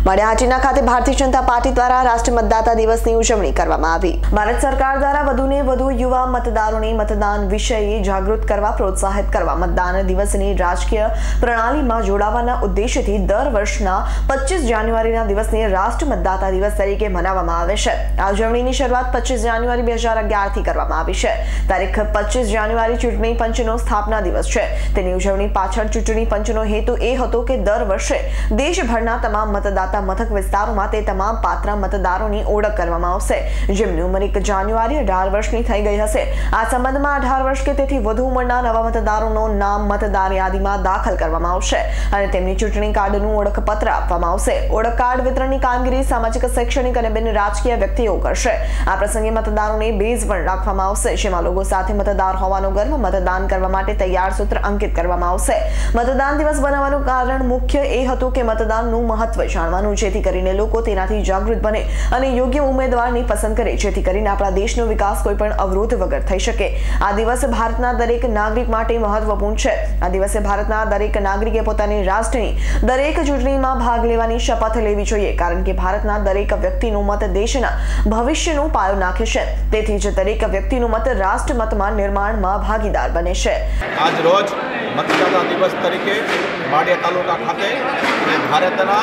માળિયાહાટીના ખાતે ભારતીય જનતા પાર્ટી દ્વારા રાષ્ટ્રીય મતદાતા દિવસની ઉજવણી કરવામાં આવી। ભારત સરકાર દ્વારા વધુને વધુ યુવા મતદારોને મતદાન વિશે જાગૃત કરવા પ્રોત્સાહિત કરવા મતદાન દિવસની રાજકીય પ્રણાલીમાં જોડાવાના ઉદ્દેશ્યથી દર વર્ષના 25 જાન્યુઆરીના દિવસને રાષ્ટ્રીય મતદાતા દિવસ તરીકે મનાવવામાં આવે છે। આ ઉજવણીની શરૂઆત 25 જાન્યુઆરી 2011 થી કરવામાં આવી છે। તારીખ 25 જાન્યુઆરી ચૂંટણી પંચનો સ્થાપના દિવસ છે। તેની ઉજવણી પાછળ ચૂંટણી પંચનો હેતુ એ હતો કે દર વર્ષે દેશભરના તમામ મતદાતા મથક વિસ્તારોમાં તે તમામ પાત્ર મતદારોની ઓળખ કરવામાં આવશે જેમની ઉંમર 1 જાન્યુઆરી 18 વર્ષની થઈ ગઈ હશે। આ સંબંધમાં 18 વર્ષ કે તેથી વધુ ઉંમરના નવા મતદારોનું નામ મતદાર યાદીમાં દાખલ કરવામાં આવશે અને તેમની ચૂંટણી કાર્ડનું ઓળખપત્ર આપવામાં આવશે। ઓળખ કાર્ડ વિતરણની કામગીરી સામાજિક, શૈક્ષણિક અને બિન રાજકીય વ્યક્તિઓ કરશે। આ પ્રસંગે મતદારોને બેઝ પણ રાખવામાં આવશે જેમાં લોકો સાથે મતદાર હોવાનો ગર્વ, મતદાન કરવા માટે તૈયાર સૂત્ર અંકિત કરવામાં આવશે। મતદાન દિવસ બનાવવાનું કારણ મુખ્ય એ હતું કે મતદાનનું મહત્વ જાણવાનું, જેથી કરીને લોકો તેનાથી જાગૃત બને અને યોગ્ય ઉમેદવારની પસંદ કરે જેથી કરીને આપણા દેશનો વિકાસ કોઈ પણ અવરોધ વગર થઈ શકે। આ દિવસ ભારતના દરેક નાગરિક માટે મહત્વપૂર્ણ છે। આ દિવસે ભારતના દરેક નાગરિકે પોતાની રાષ્ટ્રની દરેક ચૂંટણીમાં ભાગ લેવાની શપથ લેવી જોઈએ કારણ કે ભારતના દરેક વ્યક્તિનો મત દેશના ભવિષ્યનો પાયો નાખે છે। તેથી જ દરેક વ્યક્તિનો મત રાષ્ટ્ર મતમાં નિર્માણમાં ભાગીદાર બને છે। આજ રોજ મતદાતા દિવસ તરીકે માળિયા તાલુકા ખાતે ભારતના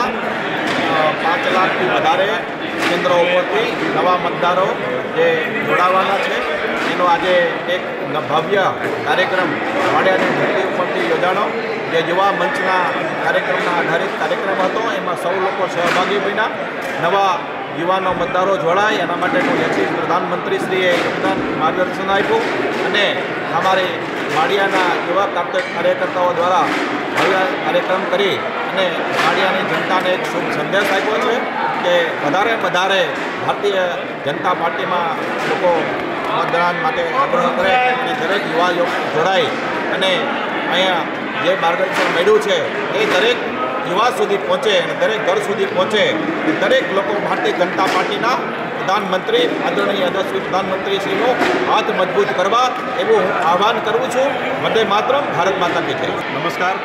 5 લાખથી વધારે કેન્દ્રો ઉપરથી નવા મતદારો જે જોડાવાના છે એનો આજે એક ભવ્ય કાર્યક્રમ માળિયાની ધરતી ઉપરથી યોજાણો જે યુવા મંચના કાર્યક્રમના આધારિત કાર્યક્રમ હતો। એમાં સૌ લોકો સહભાગી બન્યા। નવા યુવાનો મતદારો જોડાય એના માટેનું યશસ્વી પ્રધાનમંત્રીશ્રીએ યોગદાન માર્ગદર્શન આપ્યું અને અમારે માળિયાના યુવા કાર્યકર્તાઓ દ્વારા ભવ્ય કાર્યક્રમ કરી અને માળિયાની જનતાને એક શુભ સંદેશ આપ્યો છે કે વધારે ભારતીય જનતા પાર્ટીમાં લોકો મતદાન માટે આગ્રહ કરે અને દરેક યુવા જોડાય અને અહીંયા જે માર્ગદર્શન મળ્યું છે એ દરેક યુવા સુધી પહોંચે અને દરેક ઘર સુધી પહોંચે। દરેક લોકો ભારતીય જનતા પાર્ટીના પ્રધાનમંત્રી આદરણીય યશસ્વી પ્રધાનમંત્રીશ્રીનું હાથ મજબૂત કરવા એવું હું આહ્વાન કરું છું। વંદે માતરમ, ભારત માતા કી જય। નમસ્કાર।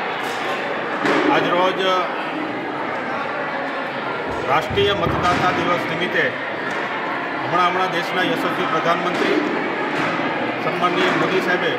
આજરોજ રાષ્ટ્રીય મતદાતા દિવસ નિમિત્તે હમણાં દેશના યશસ્વી પ્રધાનમંત્રી સન્માનનીય મોદી સાહેબે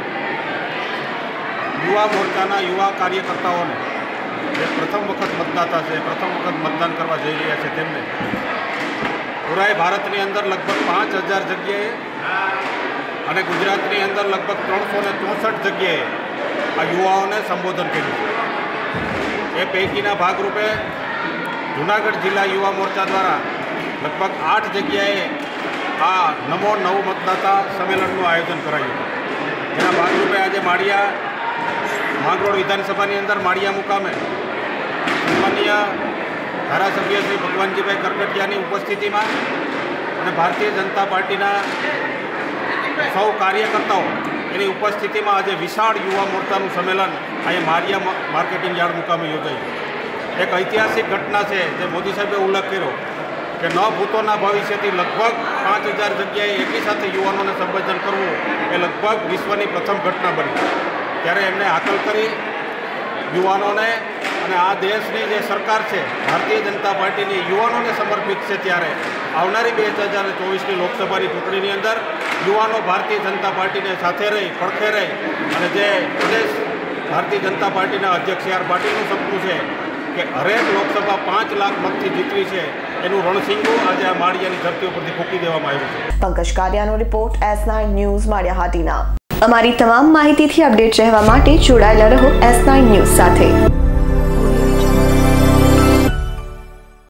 યુવા મોરચાના યુવા કાર્યકર્તાઓને જે પ્રથમ વખત મતદાતા છે, પ્રથમ વખત મતદાન કરવા જઈ રહ્યા છે તેમને પૂરા ભારતની અંદર લગભગ 5000 જગ્યાએ અને ગુજરાતની અંદર લગભગ 364 જગ્યાએ આ યુવાઓને સંબોધન કર્યું છે। એ પૈકીના ભાગરૂપે જૂનાગઢ જિલ્લા યુવા મોરચા દ્વારા લગભગ 8 જગ્યાએ આ નમો નવ મતદાતા સંમેલનનું આયોજન કરાયું હતું। જેના ભાગરૂપે આજે માળિયા માંગરોળ વિધાનસભાની અંદર માળિયા મુકામે સન્માનીય ધારાસભ્ય શ્રી ભગવાનજીભાઈ કરકટિયાની ઉપસ્થિતિમાં અને ભારતીય જનતા પાર્ટીના સૌ કાર્યકર્તાઓ એની ઉપસ્થિતિમાં આજે વિશાળ યુવા મોરચાનું સંમેલન અહીંયા માળિયા માર્કેટિંગ યાર્ડ મુકામે યોજાયું। એક ઐતિહાસિક ઘટના છે જે મોદી સાહેબે ઉલ્લેખ કર્યો કે ન ભૂતોના ભવિષ્યથી લગભગ 5000 જગ્યાએ એકી સાથે યુવાનોને સંબોધન કરવું એ લગભગ વિશ્વની પ્રથમ ઘટના બની। ત્યારે એમને હાકલ કરી યુવાનોને અને આ દેશની જે સરકાર છે ભારતીય જનતા પાર્ટીની યુવાનોને સમર્પિત છે। ત્યારે આવનારી 2024ની લોકસભાની ચૂંટણીની અંદર યુવાનો ભારતીય જનતા પાર્ટીને સાથે રહી, પડખે રહી અને જે પ્રદેશ ભારતીય જનતા પાર્ટીના અધ્યક્ષ આર પાટીલનું સપનું છે કે હરેક લોકસભા 5 લાખ મતથી જીતવી છે એનું રણસિંગું આજે આ માળિયાની ધરતી ઉપરથી ફૂંકી દેવામાં આવ્યું છે। પંકજ કારિયાનો રિપોર્ટ, S9 ન્યૂઝ, માળિયાહાટીના। અમારી તમામ માહિતીથી અપડેટ રહેવા માટે જોડાયેલા રહો S9 ન્યૂઝ સાથે।